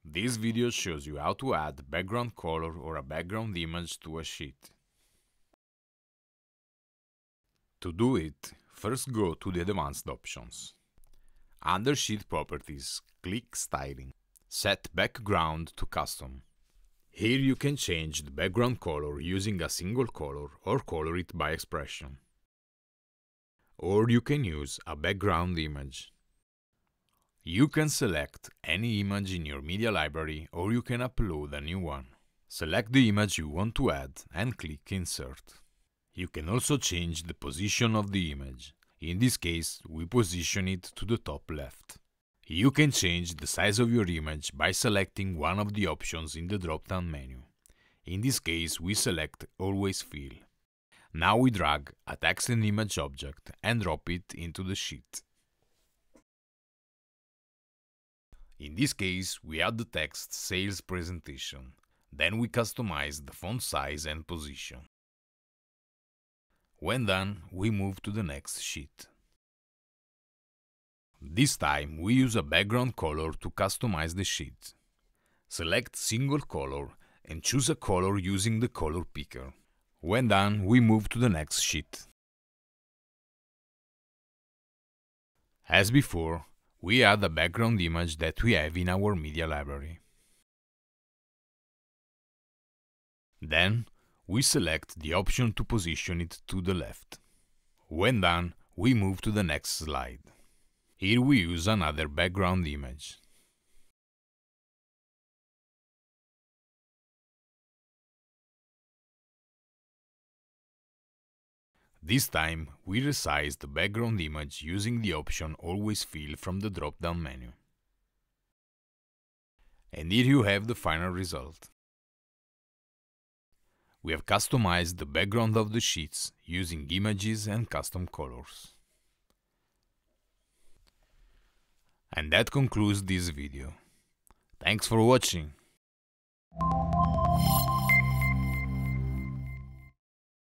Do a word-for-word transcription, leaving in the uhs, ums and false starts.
This video shows you how to add background color or a background image to a sheet. To do it, first go to the advanced options. Under Sheet Properties, click Styling. Set Background to Custom. Here you can change the background color using a single color or color it by expression. Or you can use a background image. You can select any image in your media library or you can upload a new one. Select the image you want to add and click Insert. You can also change the position of the image. In this case, we position it to the top left. You can change the size of your image by selecting one of the options in the drop-down menu. In this case, we select Always Fill. Now we drag a text and image object and drop it into the sheet. In this case, we add the text Sales Presentation. Then we customize the font size and position. When done, we move to the next sheet. This time, we use a background color to customize the sheet. Select Single Color and choose a color using the color picker. When done, we move to the next sheet. As before, we add a background image that we have in our media library. Then, we select the option to position it to the left. When done, we move to the next slide. Here we use another background image. This time, we resize the background image using the option Always Fill from the drop-down menu. And here you have the final result. We have customized the background of the sheets using images and custom colors. And that concludes this video. Thanks for watching.